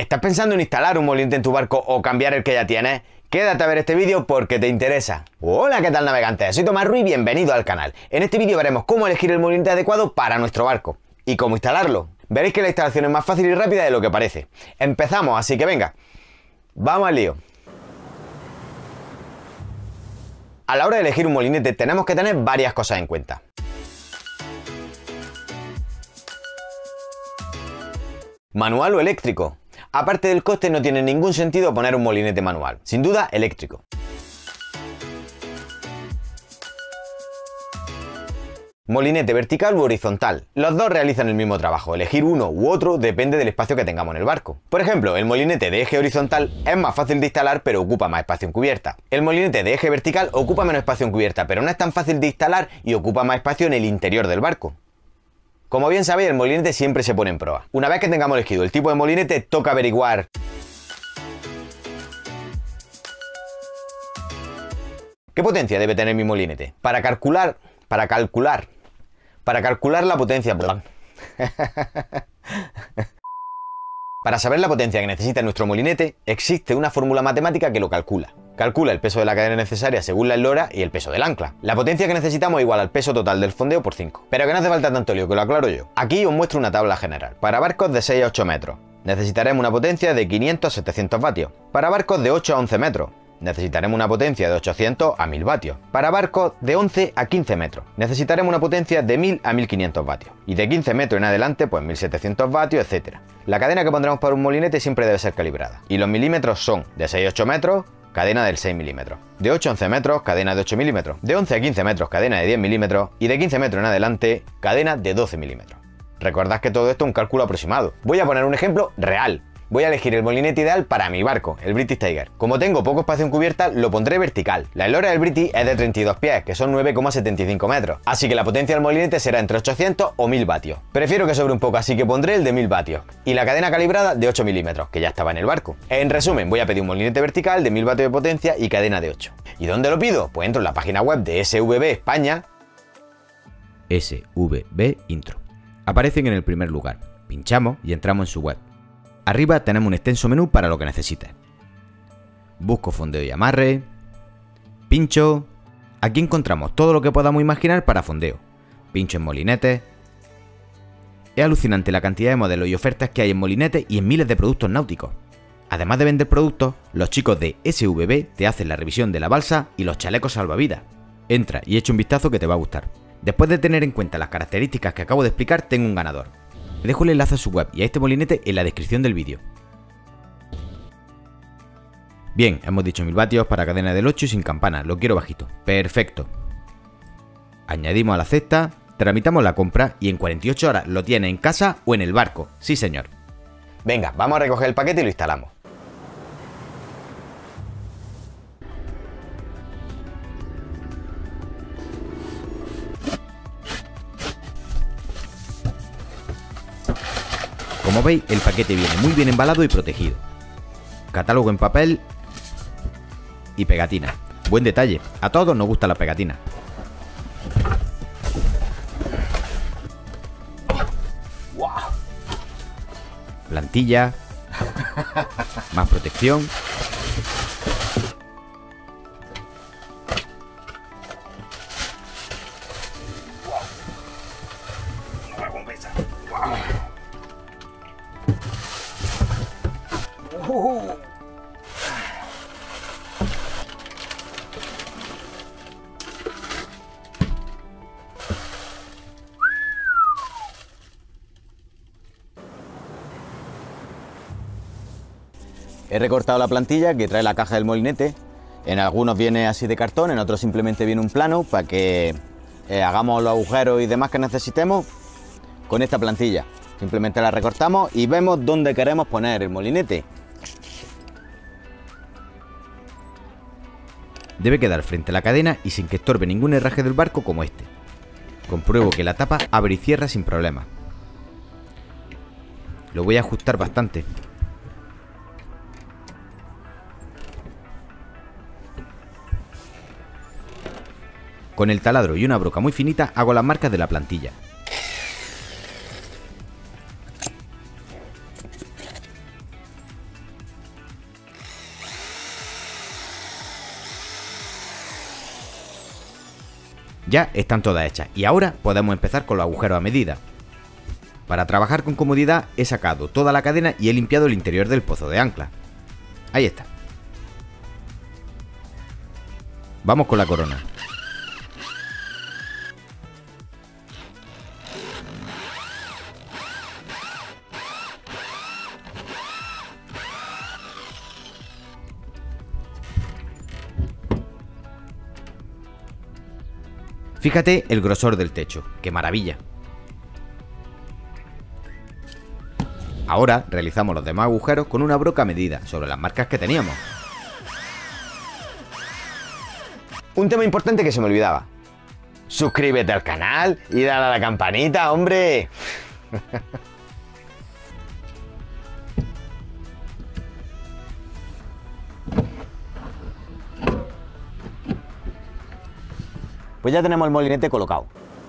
¿Estás pensando en instalar un molinete en tu barco o cambiar el que ya tienes? Quédate a ver este vídeo porque te interesa. Hola, ¿qué tal, navegantes? Soy Tomás Ruiz y bienvenido al canal. En este vídeo veremos cómo elegir el molinete adecuado para nuestro barco y cómo instalarlo. Veréis que la instalación es más fácil y rápida de lo que parece. Empezamos, así que venga, vamos al lío. A la hora de elegir un molinete tenemos que tener varias cosas en cuenta. ¿Manual o eléctrico? Aparte del coste, no tiene ningún sentido poner un molinete manual. Sin duda, eléctrico. Molinete vertical u horizontal. Los dos realizan el mismo trabajo. Elegir uno u otro depende del espacio que tengamos en el barco. Por ejemplo, el molinete de eje horizontal es más fácil de instalar, pero ocupa más espacio en cubierta. El molinete de eje vertical ocupa menos espacio en cubierta, pero no es tan fácil de instalar y ocupa más espacio en el interior del barco. Como bien sabéis, el molinete siempre se pone en proa. Una vez que tengamos elegido el tipo de molinete, toca averiguar ¿qué potencia debe tener mi molinete? Para calcular la potencia, Para saber la potencia que necesita nuestro molinete, existe una fórmula matemática que lo calcula. Calcula el peso de la cadena necesaria según la eslora y el peso del ancla. La potencia que necesitamos es igual al peso total del fondeo por 5. Pero que no hace falta tanto lío, que lo aclaro yo. Aquí os muestro una tabla general. Para barcos de 6 a 8 metros, necesitaremos una potencia de 500 a 700 vatios. Para barcos de 8 a 11 metros, necesitaremos una potencia de 800 a 1000 vatios. Para barcos de 11 a 15 metros, necesitaremos una potencia de 1000 a 1500 vatios. Y de 15 metros en adelante, pues 1700 vatios, etc. La cadena que pondremos para un molinete siempre debe ser calibrada. Y los milímetros son de 6 a 8 metros, cadena del 6 milímetros. De 8 a 11 metros, cadena de 8 milímetros. De 11 a 15 metros, cadena de 10 milímetros. Y de 15 metros en adelante, cadena de 12 milímetros. Recordad que todo esto es un cálculo aproximado. Voy a poner un ejemplo real. Voy a elegir el molinete ideal para mi barco, el British Tiger. Como tengo poco espacio en cubierta, lo pondré vertical. La eslora del British es de 32 pies, que son 9,75 metros. Así que la potencia del molinete será entre 800 o 1000 vatios. Prefiero que sobre un poco, así que pondré el de 1000 vatios. Y la cadena calibrada de 8 milímetros, que ya estaba en el barco. En resumen, voy a pedir un molinete vertical de 1000 vatios de potencia y cadena de 8. ¿Y dónde lo pido? Pues entro en la página web de SVB España. SVB Intro. Aparecen en el primer lugar. Pinchamos y entramos en su web. Arriba tenemos un extenso menú para lo que necesites. Busco fondeo y amarre. Pincho. Aquí encontramos todo lo que podamos imaginar para fondeo. Pincho en molinetes. Es alucinante la cantidad de modelos y ofertas que hay en molinetes y en miles de productos náuticos. Además de vender productos, los chicos de SVB te hacen la revisión de la balsa y los chalecos salvavidas. Entra y echa un vistazo que te va a gustar. Después de tener en cuenta las características que acabo de explicar, tengo un ganador. Te dejo el enlace a su web y a este molinete en la descripción del vídeo. Bien, hemos dicho 1000 vatios para cadena del 8 y sin campana, lo quiero bajito. Perfecto. Añadimos a la cesta, tramitamos la compra y en 48 horas lo tiene en casa o en el barco. Sí, señor. Venga, vamos a recoger el paquete y lo instalamos. Como veis, el paquete viene muy bien embalado y protegido. Catálogo en papel y pegatina. Buen detalle, a todos nos gusta la pegatina. Plantilla. Más protección. He recortado la plantilla que trae la caja del molinete. En algunos viene así de cartón, en otros simplemente viene un plano para que hagamos los agujeros y demás que necesitemos con esta plantilla. Simplemente la recortamos y vemos dónde queremos poner el molinete. Debe quedar frente a la cadena y sin que estorbe ningún herraje del barco como este. Compruebo que la tapa abre y cierra sin problema. Lo voy a ajustar bastante. Con el taladro y una broca muy finita hago las marcas de la plantilla. Ya están todas hechas y ahora podemos empezar con los agujeros a medida. Para trabajar con comodidad he sacado toda la cadena y he limpiado el interior del pozo de ancla. Ahí está. Vamos con la corona. Fíjate el grosor del techo, ¡qué maravilla! Ahora realizamos los demás agujeros con una broca a medida, sobre las marcas que teníamos. Un tema importante que se me olvidaba. Suscríbete al canal y dale a la campanita, hombre. Pues ya tenemos el molinete colocado.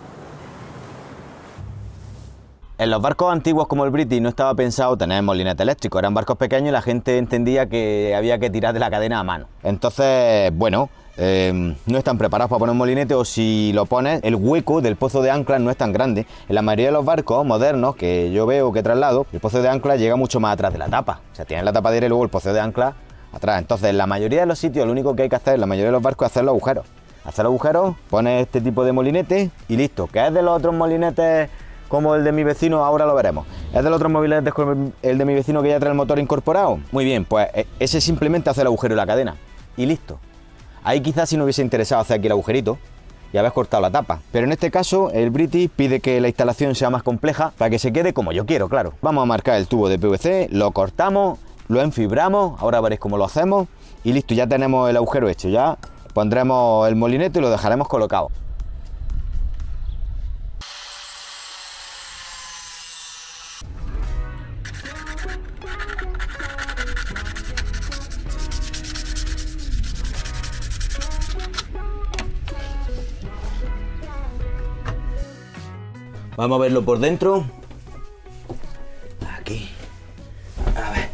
En los barcos antiguos como el British no estaba pensado tener molinete eléctrico, eran barcos pequeños y la gente entendía que había que tirar de la cadena a mano. Entonces, bueno, no están preparados para poner un molinete, o si lo pones, el hueco del pozo de ancla no es tan grande. En la mayoría de los barcos modernos que yo veo que traslado, el pozo de ancla llega mucho más atrás de la tapa. O sea, tienes la tapadera y luego el pozo de ancla atrás. Entonces, en la mayoría de los sitios, lo único que hay que hacer en la mayoría de los barcos es hacer los agujeros. Hacer los agujeros, pones este tipo de molinete y listo. ¿Qué es de los otros molinetes como el de mi vecino? Ahora lo veremos. ¿Es de los otros molinetes como el de mi vecino que ya trae el motor incorporado? Muy bien, pues ese simplemente hace el agujero y la cadena y listo. Ahí quizás si no hubiese interesado hacer aquí el agujerito y habéis cortado la tapa. Pero en este caso el British pide que la instalación sea más compleja para que se quede como yo quiero, claro. Vamos a marcar el tubo de PVC, lo cortamos, lo enfibramos, ahora veréis cómo lo hacemos y listo, ya tenemos el agujero hecho. Ya pondremos el molinete y lo dejaremos colocado. Vamos a verlo por dentro. Aquí. A ver.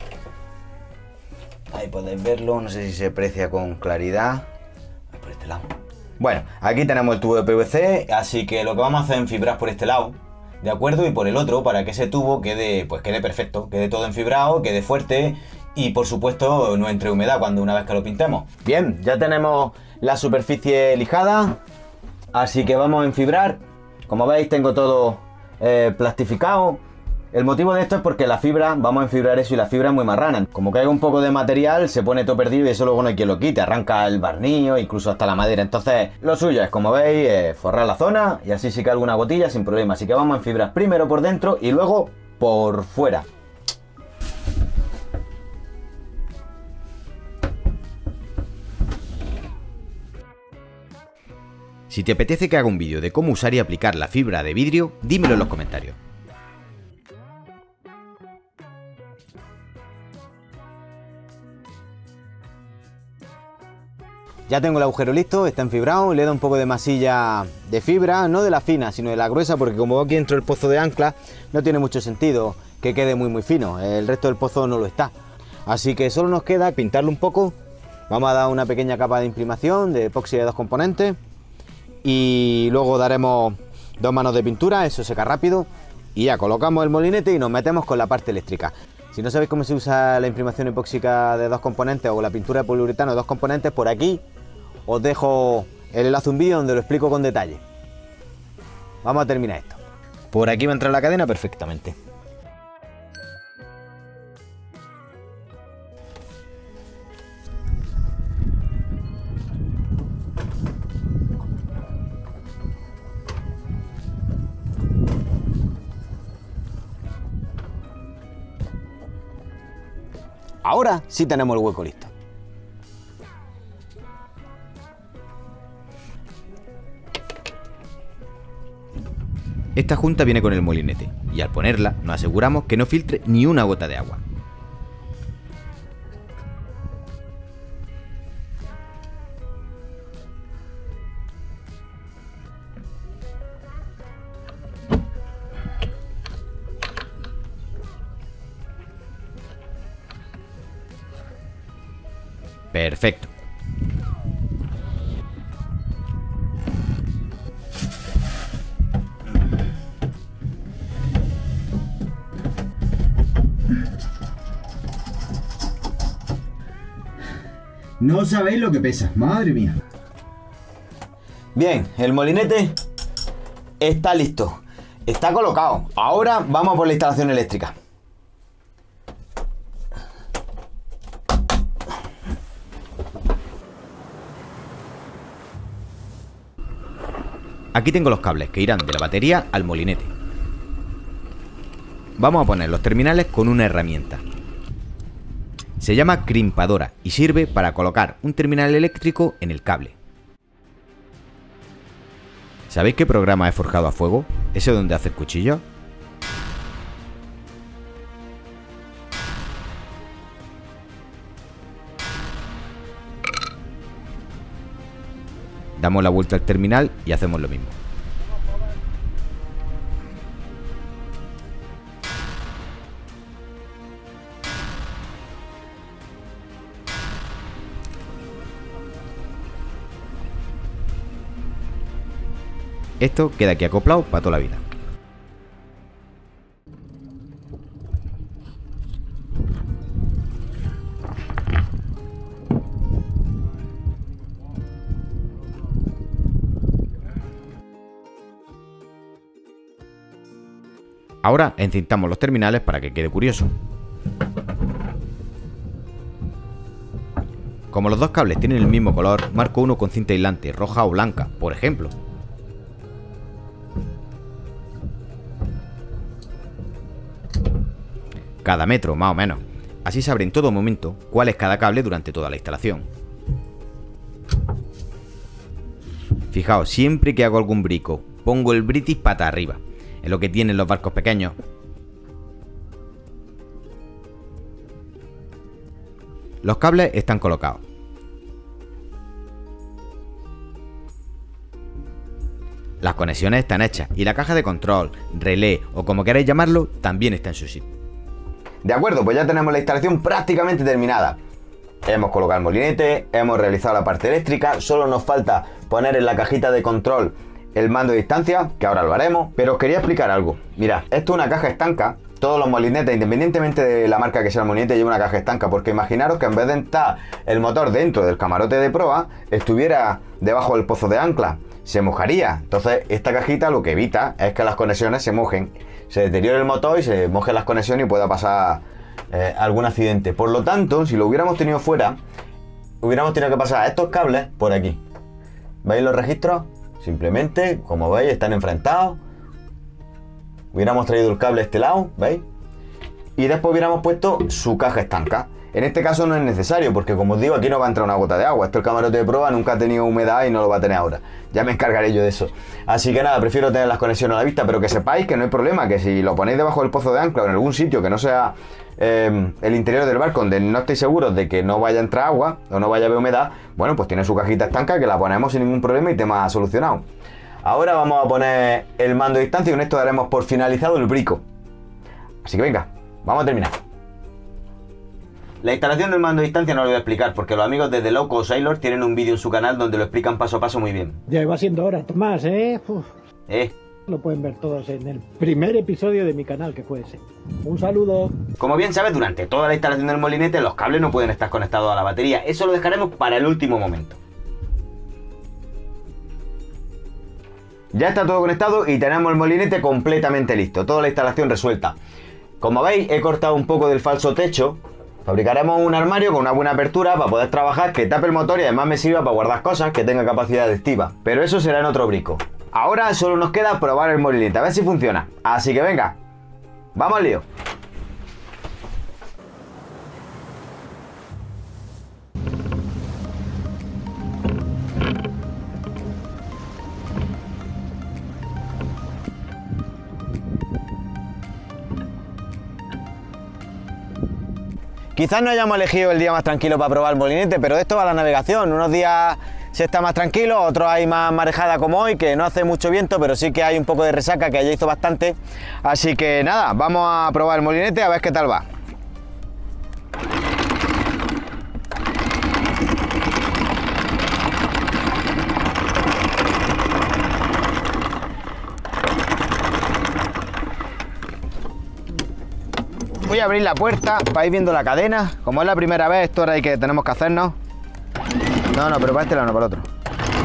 Ahí podéis verlo. No sé si se aprecia con claridad. Por este lado. Bueno, aquí tenemos el tubo de PVC. Así que lo que vamos a hacer es enfibrar por este lado. ¿De acuerdo? Y por el otro, para que ese tubo quede, pues quede perfecto. Quede todo enfibrado, quede fuerte. Y por supuesto no entre humedad una vez que lo pintemos. Bien, ya tenemos la superficie lijada. Así que vamos a enfibrar. Como veis tengo todo plastificado. El motivo de esto es porque la fibra, vamos a enfibrar eso y la fibra es muy marrana. Como caiga un poco de material se pone todo perdido y eso luego no hay quien lo quite. Arranca el barniz, incluso hasta la madera. Entonces lo suyo es, como veis, forrar la zona y así si cae alguna gotilla sin problema. Así que vamos a enfibrar primero por dentro y luego por fuera. Si te apetece que haga un vídeo de cómo usar y aplicar la fibra de vidrio, dímelo en los comentarios. Ya tengo el agujero listo, está enfibrado, le he dado un poco de masilla de fibra, no de la fina, sino de la gruesa, porque como aquí dentro del pozo de ancla, no tiene mucho sentido que quede muy fino, el resto del pozo no lo está. Así que solo nos queda pintarlo un poco, vamos a dar una pequeña capa de imprimación de epoxi de 2 componentes, y luego daremos 2 manos de pintura, eso seca rápido, y ya colocamos el molinete y nos metemos con la parte eléctrica. Si no sabéis cómo se usa la imprimación epóxica de 2 componentes o la pintura de poliuretano de 2 componentes, por aquí os dejo el enlace a un vídeo donde lo explico con detalle. Vamos a terminar esto. Por aquí va a entrar la cadena perfectamente. Ahora sí tenemos el hueco listo. Esta junta viene con el molinete y al ponerla nos aseguramos que no filtre ni una gota de agua. Perfecto. No sabéis lo que pesa, madre mía. Bien, el molinete está listo. Está colocado. Ahora vamos por la instalación eléctrica. Aquí tengo los cables que irán de la batería al molinete. Vamos a poner los terminales con una herramienta. Se llama crimpadora y sirve para colocar un terminal eléctrico en el cable. ¿Sabéis qué programa he forjado a fuego? ¿Ese donde hace el cuchillo? Damos la vuelta al terminal y hacemos lo mismo. Esto queda aquí acoplado para toda la vida. Ahora encintamos los terminales para que quede curioso. Como los dos cables tienen el mismo color, marco uno con cinta aislante, roja o blanca, por ejemplo. Cada metro, más o menos. Así sabré en todo momento cuál es cada cable durante toda la instalación. Fijaos, siempre que hago algún brico, pongo el British pata arriba. Es lo que tienen los barcos pequeños. Los cables están colocados. Las conexiones están hechas y la caja de control, relé o como queráis llamarlo, también está en su sitio. De acuerdo, pues ya tenemos la instalación prácticamente terminada. Hemos colocado el molinete, hemos realizado la parte eléctrica, solo nos falta poner en la cajita de control el mando de distancia, que ahora lo haremos, pero os quería explicar algo. Mirad, esto es una caja estanca. Todos los molinetes, independientemente de la marca que sea el molinete, lleva una caja estanca, porque imaginaros que en vez de estar el motor dentro del camarote de proa, estuviera debajo del pozo de ancla. Se mojaría. Entonces esta cajita lo que evita es que las conexiones se mojen, se deteriore el motor y se mojen las conexiones y pueda pasar algún accidente. Por lo tanto, si lo hubiéramos tenido fuera, hubiéramos tenido que pasar estos cables por aquí. ¿Veis los registros? Simplemente, como veis, están enfrentados. Hubiéramos traído el cable a este lado, ¿veis? Y después hubiéramos puesto su caja estanca. En este caso no es necesario, porque como os digo, aquí no va a entrar una gota de agua. Esto el camarote de prueba nunca ha tenido humedad y no lo va a tener ahora. Ya me encargaré yo de eso. Así que nada, prefiero tener las conexiones a la vista, pero que sepáis que no hay problema, que si lo ponéis debajo del pozo de ancla o en algún sitio que no sea el interior del barco, donde no estéis seguros de que no vaya a entrar agua o no vaya a haber humedad, bueno, pues tiene su cajita estanca que la ponemos sin ningún problema y tema solucionado. Ahora vamos a poner el mando de distancia y con esto daremos por finalizado el brico. Así que venga, vamos a terminar. La instalación del mando de distancia no lo voy a explicar porque los amigos de The Loco Sailor tienen un vídeo en su canal donde lo explican paso a paso muy bien. Ya va siendo hora, Tomás, ¿eh? Uf. Lo pueden ver todos en el primer episodio de mi canal, que fue ese. Un saludo. Como bien sabes, durante toda la instalación del molinete los cables no pueden estar conectados a la batería. Eso lo dejaremos para el último momento. Ya está todo conectado y tenemos el molinete completamente listo. Toda la instalación resuelta. Como veis, he cortado un poco del falso techo. Fabricaremos un armario con una buena apertura para poder trabajar, que tape el motor y además me sirva para guardar cosas, que tenga capacidad adhesiva. Pero eso será en otro brico. Ahora solo nos queda probar el molinete, a ver si funciona. Así que venga, vamos al lío. Quizás no hayamos elegido el día más tranquilo para probar el molinete, pero esto va a la navegación. Unos días se está más tranquilo, otros hay más marejada como hoy, que no hace mucho viento, pero sí que hay un poco de resaca, que ayer hizo bastante. Así que nada, vamos a probar el molinete a ver qué tal va. Voy a abrir la puerta para ir viendo la cadena. Como es la primera vez, esto ahora tenemos que hacernos. No, pero para este lado, no para el otro.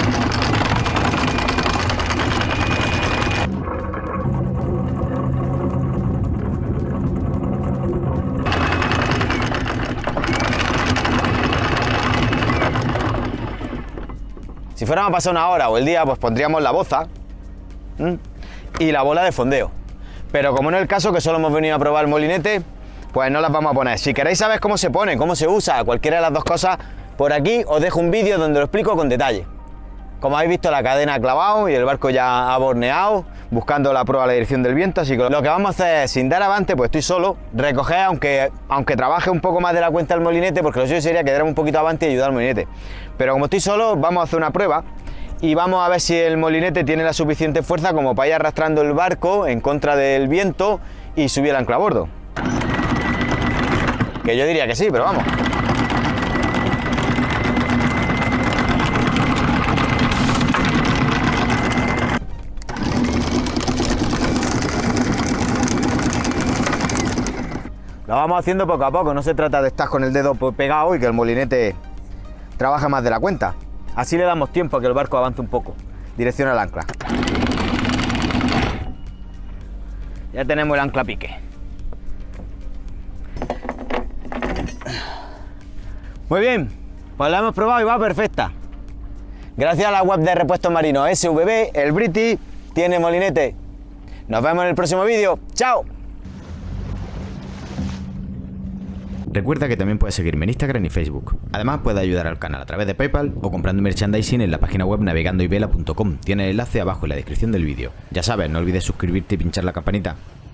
Si fuéramos a pasar una hora o el día, pues pondríamos la boza y la bola de fondeo. Pero como no es el caso, que solo hemos venido a probar el molinete, pues no las vamos a poner. Si queréis saber cómo se pone, cómo se usa, cualquiera de las dos cosas, por aquí os dejo un vídeo donde lo explico con detalle. Como habéis visto, la cadena ha clavado y el barco ya ha borneado, buscando la proa a la dirección del viento, así que lo que vamos a hacer es, sin dar avante, pues estoy solo, recoger, aunque trabaje un poco más de la cuenta el molinete, porque lo suyo sería quedarme un poquito avante y ayudar al molinete. Pero como estoy solo, vamos a hacer una prueba y vamos a ver si el molinete tiene la suficiente fuerza como para ir arrastrando el barco en contra del viento y subir el ancla a bordo. Que yo diría que sí, pero vamos. Lo vamos haciendo poco a poco, no se trata de estar con el dedo pegado y que el molinete trabaje más de la cuenta. Así le damos tiempo a que el barco avance un poco, dirección al ancla. Ya tenemos el ancla a pique. Muy bien, pues la hemos probado y va perfecta. Gracias a la web de repuestos marinos SVB, el British tiene molinete. Nos vemos en el próximo vídeo. ¡Chao! Recuerda que también puedes seguirme en Instagram y Facebook. Además, puedes ayudar al canal a través de PayPal o comprando merchandising en la página web navegandoyvela.com. Tiene el enlace abajo en la descripción del vídeo. Ya sabes, no olvides suscribirte y pinchar la campanita.